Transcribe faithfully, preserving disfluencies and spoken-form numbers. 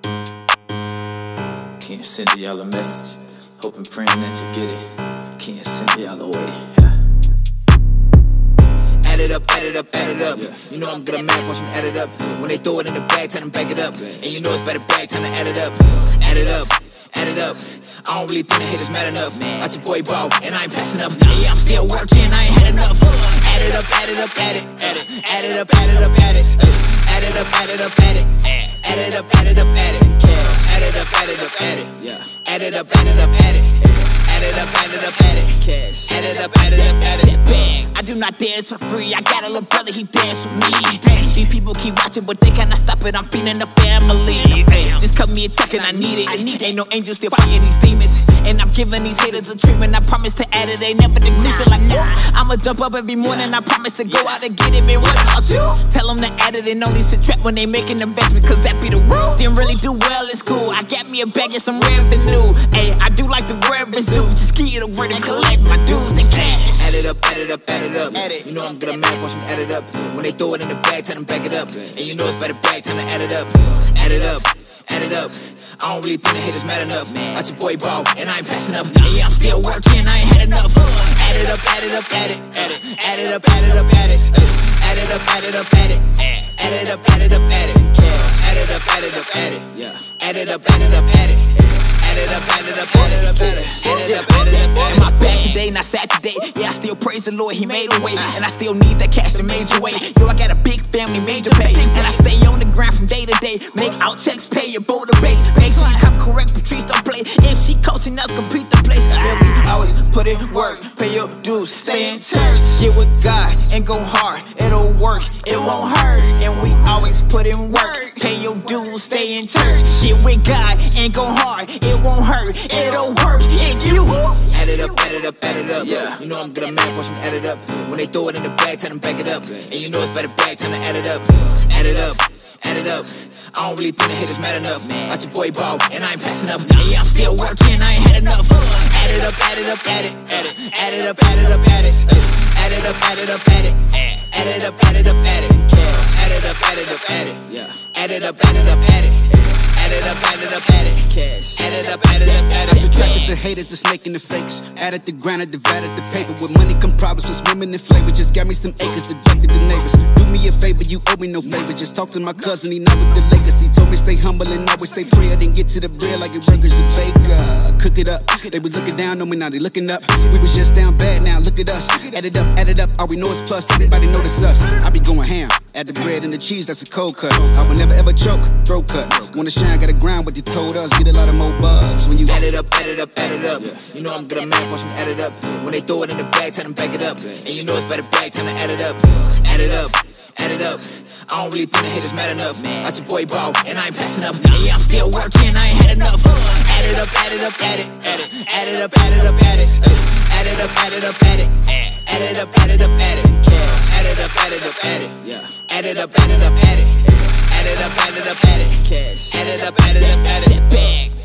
Can't send y'all a message, hoping, praying that you get it. Can't send y'all away. Yeah. Add it up, add it up, add it up. Yeah. You know I'm good at math, watch them add it up. When they throw it in the bag, tell them back it up. And you know it's better bag, time to add it up. Add it up, add it up. I don't really think the haters mad enough. Got your boy bout, and I ain't passing up. Yeah, I'm still working, I ain't had enough. Add it up, add it up, add it, add it, add it up, add it up, add it, add it up, add it up, add it, add it up, add it up, add it, add it up, add it up, add it, yeah, add it up, add it up, add it, add it up, add it up, add it, cash, add it up, add it up, add it, bang. I do not dance for free. I got a little brother, he dance with me. See, people keep watching, but they cannot stop it. I'm feeding the family. Ay, just cut me a check and I need it. I need Ain't no angels still fighting these demons, and I'm giving these haters a treatment. I promise to add it, they never decrease it. Like, no, I'ma jump up every morning. I promise to go out and get it. Man, what about you? Tell them to add it and only subtract when they make an investment, cause that be the rule. Didn't really do well in school. I got me a bag and some revenue. Ay, I do like the ravens do. Just give it a word and collect my dues, the cash. Add it up, add it up, add it up. Add it. You know I'm good at math, watch them add it up. When they throw it in the bag, tell them back it up. And you know it's better bag, time to add it up. Add it up, add it up. I don't really think the haters mad enough. Got your boy bout, and I ain't passing up. Yeah, I'm still working, I ain't had enough. Add it up, add it up, add it, add it, add it up, add it up, add it, add it up, add it up, add it, add it up, add it up, add it, add it up, add it up, add it, yeah, add it up, add it up, add it. Add it up, add it up, add it up, add it, add it up, add it up. Am I back today, not sad today? Yeah, I still praise the Lord, he made a way. And I still need that cash to major way. Yo, I got a big family, major pay. And I stay on the ground from day to day. Make out checks, pay your boulder base. Make sure you come correct, Patrice don't play. If she coaching us, complete the place. Yeah, we always put in work, pay your dues, stay in church. Get with God and go hard, it'll work, it won't hurt. And we always put in work, pay your dues, stay in church. Get with God and go hard, it won't hurt, it'll work if you add it up, add it up, add it up. Yeah, you know I'm good at math, watch them add it up. When they throw it in the bag, tell them back it up. And you know it's better bag, time to add it up. Add it up, add it up. I don't really think the haters mad enough. Got your boy bout, and I ain't passing up. Yeah, I'm still working, I ain't had enough. Add it up, add it up, add it, add it, add it up, add it up, add it, add it up, add it up, add it, add it up, add it up, add it, add it up, add it up, add it, yeah, add it up, add it up, add it. Add it up, add it up, add it, cash. Add it up, add it up, add it. I subtracted the haters, the snake and the fakers. Added the grind, divided the paper. With money come problems, with women and flavor. Just got me some acres, deducted the neighbors. Do me a favor, you owe me no favor. Just talk to my cousin, he not with the Lakers. He told me stay humble and always stay prayer. Then get to the bread like a burger's a baker. Cook it up, they was looking down on me, now they looking up. We was just down bad, now look at us. Add it up, add it up, all we know is plus. Everybody notice us, I be going ham. Add the bread and the cheese, that's a cold cut. I will never ever choke, throat cut. Wanna shine, gotta grind what you told us. Get a lot of more bugs when you add it up, add it up, add it up. You know I'm good at math, watch them add it up. When they throw it in the bag, tell them back it up. And you know it's better bag, time to add it up. Add it up, add it up. I don't really think the haters mad enough. Got your boy bout, and I ain't passing up. Yeah, I'm still working, I ain't had enough. Add it up, add it up, add it, add it, add it up, add it up, add it, add it up, add it up, add it, add it up, add it up, add it, add it up, add it up, add it, yeah, add it up, add it up, add it, add it up, add it up, add it, cash, add it up, add it up, add it, bang.